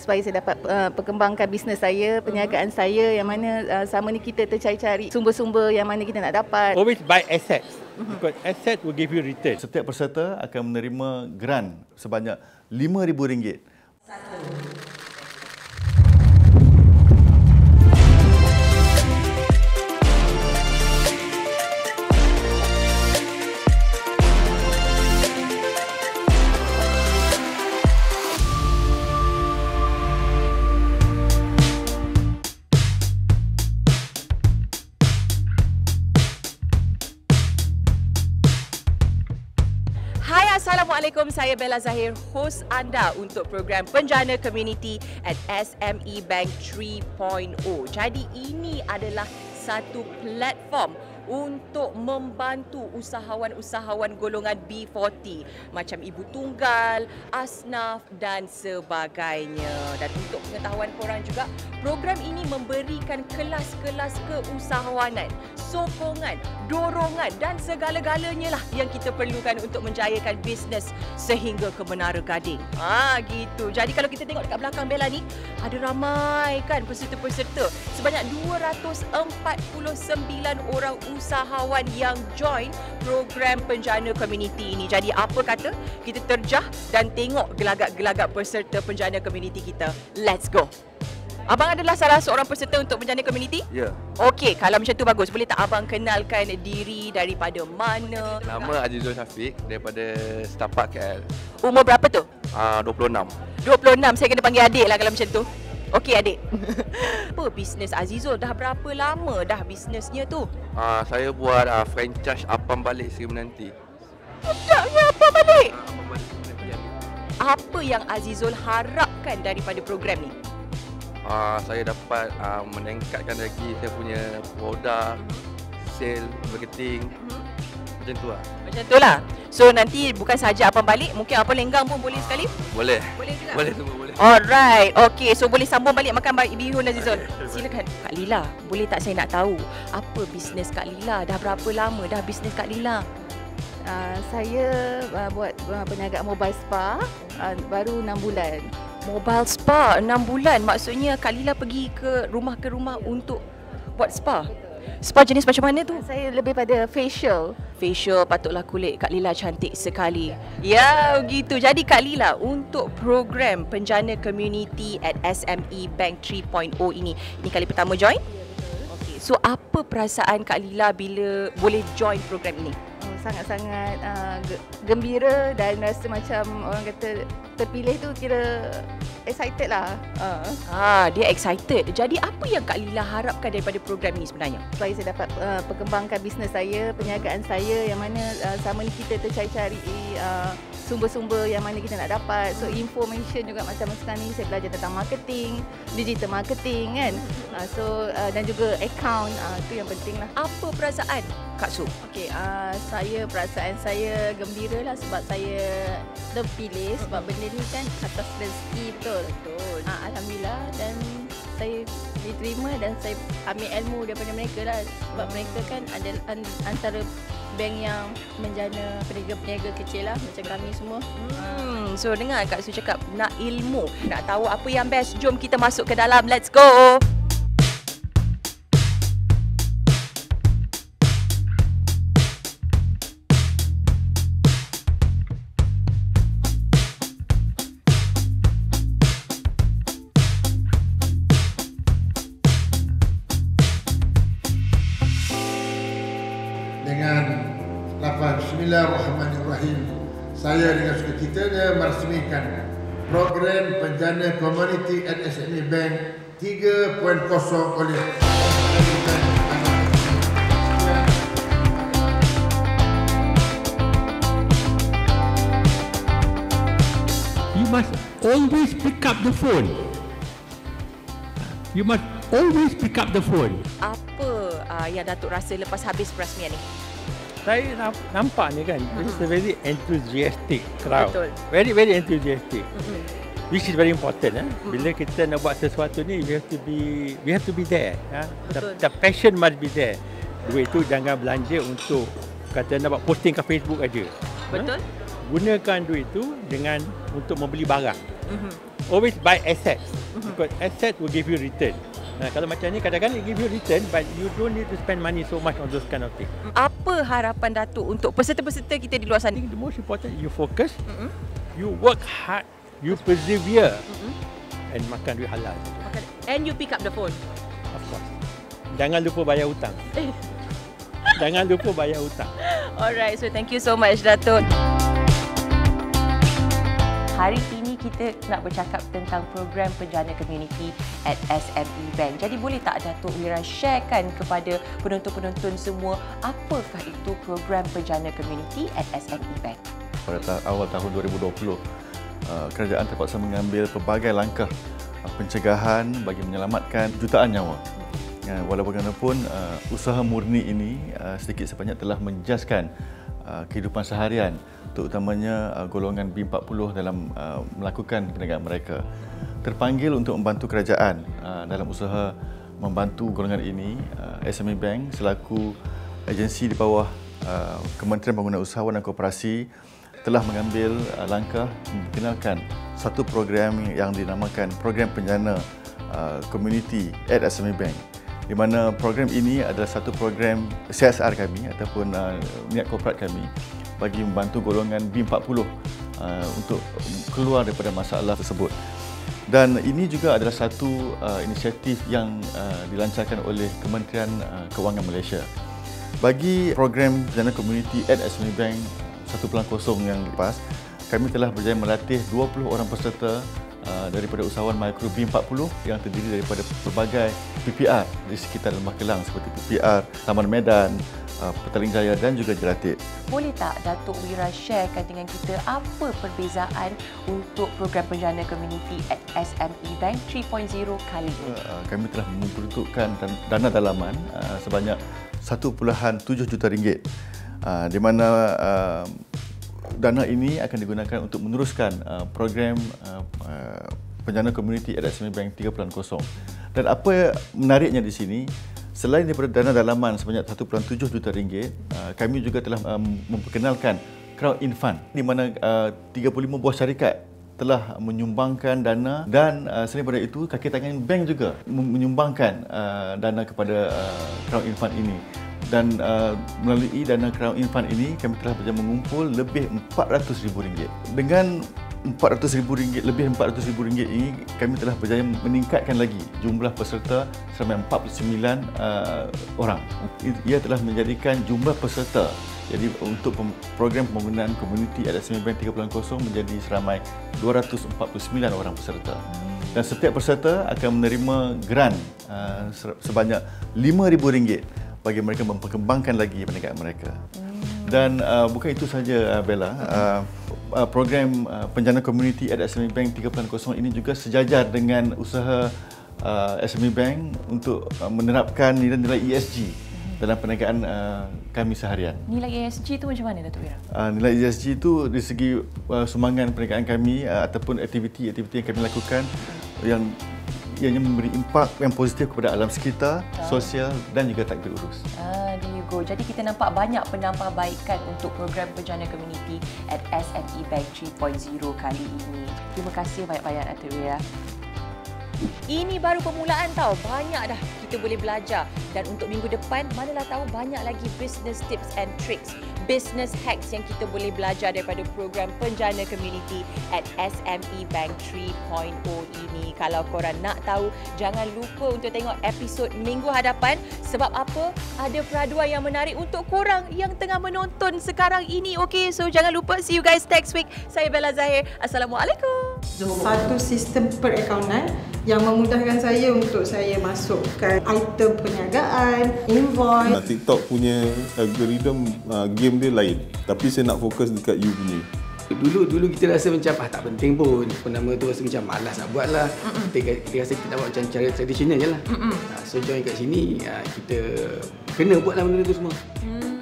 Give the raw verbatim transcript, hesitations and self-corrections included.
supaya saya dapat uh, perkembangkan bisnes saya, perniagaan uh-huh. saya yang mana uh, sama ni kita tercari-cari sumber-sumber yang mana kita nak dapat. Always buy assets. Uh-huh. Because asset will give you return. Setiap peserta akan menerima grant sebanyak lima ribu ringgit. Satu. Assalamualaikum, saya Bella Zahir, host anda untuk program Penjana Community at S M E Bank tiga titik kosong. Jadi ini adalah satu platform untuk membantu usahawan-usahawan golongan B empat puluh macam ibu tunggal, asnaf dan sebagainya. Dan untuk pengetahuan korang juga, program ini memberikan kelas-kelas keusahawanan, sokongan, dorongan dan segala-galanya lah yang kita perlukan untuk menjayakan bisnes sehingga ke Menara Gading. Ah gitu. Jadi kalau kita tengok dekat belakang Bella ni, ada ramai kan peserta-peserta. Sebanyak dua ratus empat puluh sembilan orang usahawan yang join program Penjana Community ini. Jadi apa kata kita terjah dan tengok gelagak-gelagak peserta Penjana Community kita. Let's go. Abang adalah salah seorang peserta untuk Penjana Community? Ya. Yeah. Okey, kalau macam tu bagus. Boleh tak abang kenalkan diri, daripada mana? Nama Azizul Syafiq, daripada Setapak K L. Umur berapa tu? Uh, dua puluh enam. dua puluh enam, saya kena panggil adik lah kalau macam tu. Okey adik. Apa bisnes Azizul? Dah berapa lama dah bisnesnya tu? Uh, saya buat uh, franchise Apam Balik Seri Menanti. Budaknya apa balik? Uh, Apam Balik Seri Menanti. Apa yang Azizul harapkan daripada program ni? Uh, saya dapat uh, meningkatkan lagi saya punya produk, sale, marketing. Hmm. Macam tu lah. Macam tu lah. So nanti bukan sahaja Apam Balik, mungkin Apam Lenggang pun boleh sekali? Boleh. Boleh juga? Boleh semua boleh. Alright. Okay, so boleh sambung balik makan bihun Azizul. Silakan. Kak Lila, boleh tak saya nak tahu apa bisnes Kak Lila? Dah berapa lama dah bisnes Kak Lila? Uh, saya uh, buat uh, perniagaan mobile spa uh, baru enam bulan. Mobile spa enam bulan. Maksudnya Kak Lila pergi ke rumah ke rumah untuk buat spa? Spa jenis macam mana tu? Saya lebih pada facial. Facial, patutlah kulit Kak Lila cantik sekali. Ya, begitu. Jadi Kak Lila, untuk program Penjana Community at S M E Bank tiga titik kosong ini, ini kali pertama join? Okey. So apa perasaan Kak Lila bila boleh join program ini? Sangat-sangat uh, gembira dan rasa macam orang kata terpilih tu kira excited lah. Uh. Ah, dia excited. Jadi apa yang Kak Lila harapkan daripada program ini sebenarnya? Supaya saya dapat uh, perkembangkan bisnes saya, perniagaan saya yang mana uh, sama ni kita tercari-cari uh, sumber-sumber yang mana kita nak dapat. So information juga macam sekarang ni saya belajar tentang marketing, digital marketing kan. Uh, so uh, dan juga account, uh, tu yang penting lah. Apa perasaan Kak Su? Okey, uh, saya perasaan saya gembira lah sebab saya terpilih sebab benda ni kan atas rezeki betul. Betul. Uh, Alhamdulillah dan saya diterima dan saya ambil ilmu daripada mereka lah sebab mereka kan ada antara bank yang menjana peniaga-peniaga kecil lah macam kami semua. Hmm, so dengar Kak Su cakap nak ilmu, nak tahu apa yang best. Jom kita masuk ke dalam. Let's go. Dengan lafaz Bismillahirrahmanirrahim, saya dengan sukacitanya merasmikan program Penjana Community at S M E Bank tiga titik kosong oleh You must always pick up the phone. You must always pick up the phone. Apa uh, yang Datuk rasa lepas habis perasmian ni? Saya nampak ni kan, uh-huh. It's a very enthusiastic crowd. Betul. Very, very enthusiastic. Uh-huh. Which is very important. Eh? Uh-huh. Bila kita nak buat sesuatu ni, we have to be, we have to be there. Eh? The, the passion must be there. Duit tu jangan belanja untuk kata nak buat posting ke Facebook aja. Betul. Eh? Gunakan duit tu dengan untuk membeli barang. Mm-hmm. Always buy assets. Mm-hmm. Because assets will give you return. Nah, kalau macam ni kadang-kadang it give you return but you don't need to spend money so much on those kind of things. Apa harapan Datuk untuk peserta-peserta kita di luar sana? I think the most important you focus, Mm-hmm. you work hard, you persevere mm-hmm. and makan duit halal. And you pick up the phone. Of course. Jangan lupa bayar hutang. Jangan lupa bayar hutang. Alright, so thank you so much Datuk. Hari ini kita nak bercakap tentang program penjana komuniti at S M E Bank. Jadi boleh tak Datuk Wira sharekan kepada penonton-penonton semua apakah itu program penjana komuniti at S M E Bank? Pada ta- awal tahun dua ribu dua puluh, uh, kerajaan terpaksa mengambil pelbagai langkah uh, pencegahan bagi menyelamatkan jutaan nyawa. Uh, walaupun bagaimanapun, uh, usaha murni ini uh, sedikit sebanyak telah menjaskan uh, kehidupan seharian, terutamanya uh, golongan B empat puluh dalam uh, melakukan perniagaan mereka. Terpanggil untuk membantu kerajaan uh, dalam usaha membantu golongan ini, uh, S M E Bank selaku agensi di bawah uh, Kementerian Pembangunan Usahawan dan Koperasi telah mengambil uh, langkah memperkenalkan satu program yang dinamakan Program Penjana uh, Community at S M E Bank, di mana program ini adalah satu program C S R kami ataupun uh, niat korporat kami bagi membantu golongan B empat puluh uh, untuk keluar daripada masalah tersebut. Dan ini juga adalah satu uh, inisiatif yang uh, dilancarkan oleh Kementerian uh, Kewangan Malaysia. Bagi program Penjana Community at S M E Bank satu bulan kosong yang lepas, kami telah berjaya melatih dua puluh orang peserta uh, daripada usahawan mikro B empat puluh yang terdiri daripada pelbagai P P R di sekitar Lembah Kelang seperti P P R Taman Medan, uh, Petaling Jaya dan juga Jelatik. Boleh tak Datuk Wira sharekan dengan kita apa perbezaan untuk program penjana komuniti at S M E Bank tiga titik kosong kali ini? Uh, kami telah memperuntukkan dana dalaman uh, sebanyak satu perpuluhan tujuh juta ringgit, uh, di mana uh, dana ini akan digunakan untuk meneruskan uh, program uh, uh, penjana komuniti at S M E Bank tiga titik kosong. Dan apa menariknya di sini, selain daripada dana dalaman sebanyak satu perpuluhan tujuh juta ringgit, uh, kami juga telah um, memperkenalkan crowd-in fund, di mana uh, tiga puluh lima buah syarikat telah menyumbangkan dana, dan uh, selain daripada itu kaki tangan bank juga menyumbangkan uh, dana kepada uh, crowd-in fund ini. Dan uh, melalui dana crowd-in fund ini kami telah berjaya mengumpul lebih empat ratus ribu ringgit. Dengan empat ratus ribu ringgit, lebih empat ratus ribu ringgit ini, kami telah berjaya meningkatkan lagi jumlah peserta seramai empat puluh sembilan uh, orang. Ia telah menjadikan jumlah peserta, jadi untuk program pembangunan komuniti at S M E Bank tiga titik kosong menjadi seramai dua ratus empat puluh sembilan orang peserta. Dan setiap peserta akan menerima grant uh, sebanyak lima ribu ringgit bagi mereka memperkembangkan lagi perniagaan mereka. Dan uh, bukan itu saja, uh, Bella. Uh, uh, program uh, penjana komuniti at S M E Bank tiga titik kosong ini juga sejajar dengan usaha uh, S M E Bank untuk uh, menerapkan nilai-nilai E S G dalam perniagaan uh, kami seharian. Nilai E S G itu macam mana Datuk Wira? Uh, nilai E S G itu dari segi uh, sumbangan perniagaan kami uh, ataupun aktiviti-aktiviti yang kami lakukan yang ianya memberi impak yang positif kepada alam sekitar, ah. sosial dan juga takdir urus. Ah, there you go. Jadi kita nampak banyak penambahbaikan untuk program penjana komuniti at S M E Bank tiga titik kosong kali ini. Terima kasih banyak-banyak Datuk Wira. Ini baru permulaan tau. Banyak dah kita boleh belajar. Dan untuk minggu depan, manalah tahu banyak lagi business tips and tricks, business hacks yang kita boleh belajar daripada program penjana komuniti at S M E Bank tiga titik kosong ini. Kalau korang nak tahu, jangan lupa untuk tengok episod minggu hadapan. Sebab apa? Ada peraduan yang menarik untuk korang yang tengah menonton sekarang ini. Okay, so jangan lupa. See you guys next week. Saya Bella Zahir. Assalamualaikum. Satu sistem perakaunan yang memudahkan saya untuk saya masukkan item perniagaan, invoice. Nah, TikTok punya algoritma uh, game dia lain. Tapi saya nak fokus dekat you punya. Dulu dulu kita rasa macam ah tak penting pun. Penama tu rasa macam malas nak buat lah. Kita, kita rasa kita nak buat macam cara tradisional je lah. Uh, so join kat sini, uh, kita kena buat lah benda tu semua. Mm.